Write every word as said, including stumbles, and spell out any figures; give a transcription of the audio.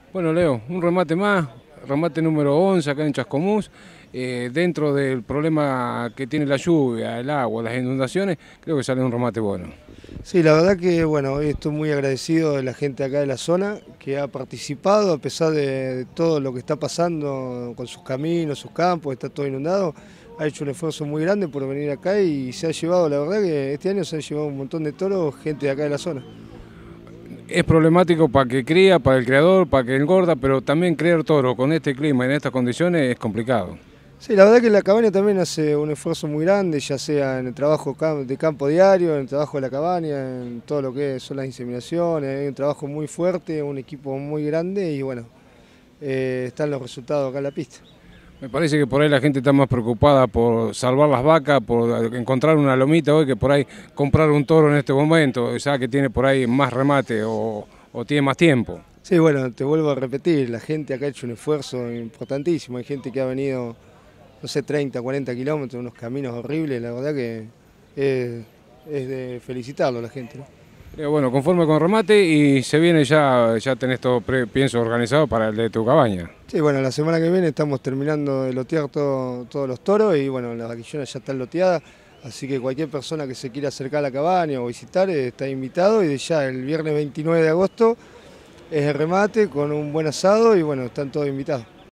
Bueno, Leo, un remate más, remate número once acá en Chascomús. Eh, dentro del problema que tiene la lluvia, el agua, las inundaciones, creo que sale un remate bueno. Sí, la verdad que bueno, hoy estoy muy agradecido de la gente acá de la zona que ha participado a pesar de, de todo lo que está pasando con sus caminos, sus campos, está todo inundado. Ha hecho un esfuerzo muy grande por venir acá y se ha llevado, la verdad que este año se han llevado un montón de toros, gente de acá de la zona. Es problemático para que cría, para el criador, para que engorda, pero también criar toro con este clima y en estas condiciones es complicado. Sí, la verdad que la cabaña también hace un esfuerzo muy grande, ya sea en el trabajo cam- de campo diario, en el trabajo de la cabaña, en todo lo que son las inseminaciones, hay un trabajo muy fuerte, un equipo muy grande y bueno, eh, están los resultados acá en la pista. Me parece que por ahí la gente está más preocupada por salvar las vacas, por encontrar una lomita hoy, que por ahí comprar un toro en este momento, ya que tiene por ahí más remate o, o tiene más tiempo. Sí, bueno, te vuelvo a repetir, la gente acá ha hecho un esfuerzo importantísimo, hay gente que ha venido, no sé, treinta, cuarenta kilómetros, unos caminos horribles, la verdad que es, es de felicitarlo a la gente, ¿no? Eh, bueno, conforme con remate y se viene ya, ya tenés todo, pre- pienso, organizado para el de tu cabaña. Sí, bueno, la semana que viene estamos terminando de lotear todo- todos los toros y bueno, las vaquillonas ya están loteadas, así que cualquier persona que se quiera acercar a la cabaña o visitar eh, está invitado y ya el viernes veintinueve de agosto es el remate con un buen asado y bueno, están todos invitados.